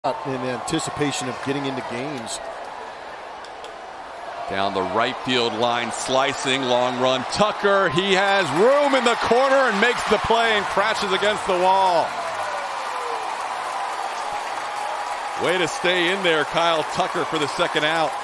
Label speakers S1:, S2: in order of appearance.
S1: in anticipation of getting into games.
S2: Down the right field line, slicing, long run. Tucker, he has room in the corner and makes the play and crashes against the wall. Way to stay in there, Kyle Tucker, for the second out.